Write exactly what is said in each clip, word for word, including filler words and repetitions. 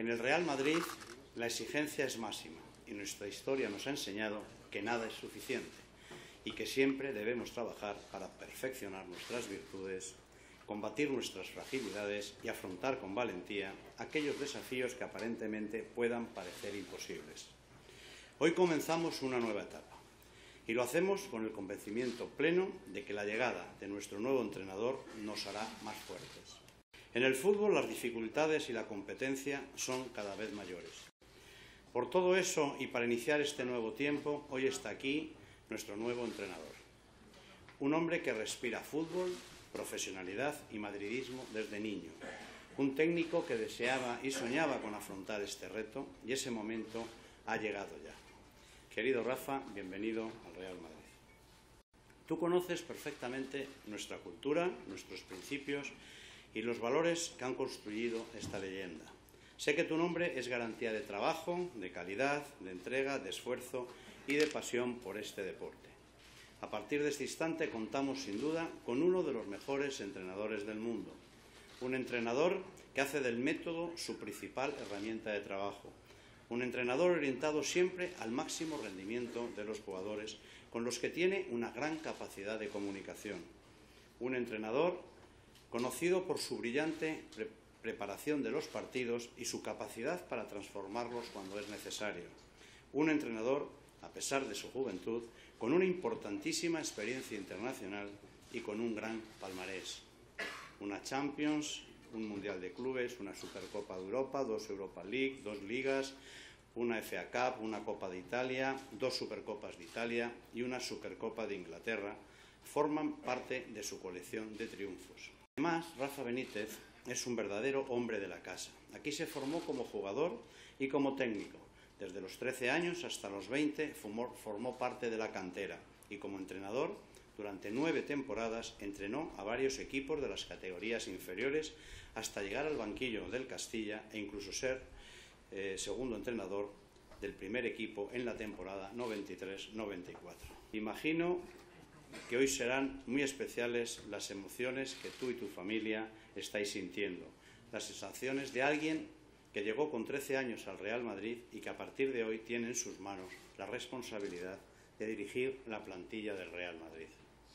En el Real Madrid la exigencia es máxima y nuestra historia nos ha enseñado que nada es suficiente y que siempre debemos trabajar para perfeccionar nuestras virtudes, combatir nuestras fragilidades y afrontar con valentía aquellos desafíos que aparentemente puedan parecer imposibles. Hoy comenzamos una nueva etapa y lo hacemos con el convencimiento pleno de que la llegada de nuestro nuevo entrenador nos hará más fuertes. En el fútbol las dificultades y la competencia son cada vez mayores. Por todo eso y para iniciar este nuevo tiempo, hoy está aquí nuestro nuevo entrenador. Un hombre que respira fútbol, profesionalidad y madridismo desde niño. Un técnico que deseaba y soñaba con afrontar este reto y ese momento ha llegado ya. Querido Rafa, bienvenido al Real Madrid. Tú conoces perfectamente nuestra cultura, nuestros principios y los valores que han construido esta leyenda. Sé que tu nombre es garantía de trabajo, de calidad, de entrega, de esfuerzo y de pasión por este deporte. A partir de este instante contamos sin duda con uno de los mejores entrenadores del mundo. Un entrenador que hace del método su principal herramienta de trabajo. Un entrenador orientado siempre al máximo rendimiento de los jugadores, con los que tiene una gran capacidad de comunicación. Un entrenador conocido por su brillante pre preparación de los partidos y su capacidad para transformarlos cuando es necesario. Un entrenador, a pesar de su juventud, con una importantísima experiencia internacional y con un gran palmarés. Una Champions, un Mundial de Clubes, una Supercopa de Europa, dos Europa League, dos Ligas, una F A Cup, una Copa de Italia, dos Supercopas de Italia y una Supercopa de Inglaterra forman parte de su colección de triunfos. Además, Rafa Benítez es un verdadero hombre de la casa. Aquí se formó como jugador y como técnico. Desde los trece años hasta los veinte formó, formó parte de la cantera y como entrenador, durante nueve temporadas, entrenó a varios equipos de las categorías inferiores hasta llegar al banquillo del Castilla e incluso ser eh, segundo entrenador del primer equipo en la temporada noventa y tres noventa y cuatro. Imagino que hoy serán muy especiales las emociones que tú y tu familia estáis sintiendo, las sensaciones de alguien que llegó con trece años al Real Madrid y que a partir de hoy tiene en sus manos la responsabilidad de dirigir la plantilla del Real Madrid.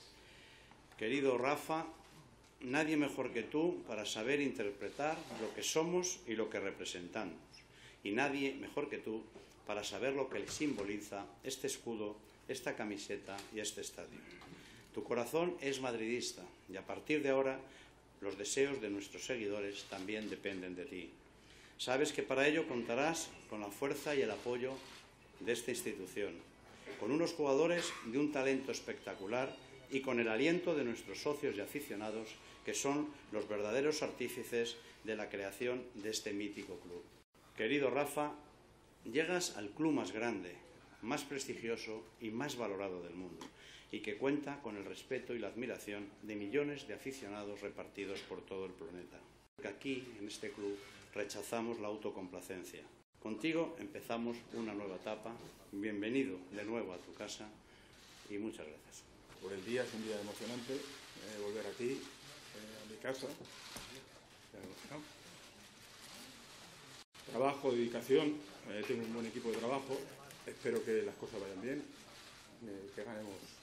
Querido Rafa, nadie mejor que tú para saber interpretar lo que somos y lo que representamos, y nadie mejor que tú para saber lo que le simboliza este escudo, esta camiseta y este estadio. Tu corazón es madridista y a partir de ahora los deseos de nuestros seguidores también dependen de ti. Sabes que para ello contarás con la fuerza y el apoyo de esta institución, con unos jugadores de un talento espectacular y con el aliento de nuestros socios y aficionados, que son los verdaderos artífices de la creación de este mítico club. Querido Rafa, llegas al club más grande, más prestigioso y más valorado del mundo, y que cuenta con el respeto y la admiración de millones de aficionados repartidos por todo el planeta. Porque aquí, en este club, rechazamos la autocomplacencia. Contigo empezamos una nueva etapa. Bienvenido de nuevo a tu casa y muchas gracias. Por el día, es un día emocionante, eh, volver aquí, eh, a mi casa. Trabajo, dedicación, eh, tengo un buen equipo de trabajo, espero que las cosas vayan bien, eh, que ganemos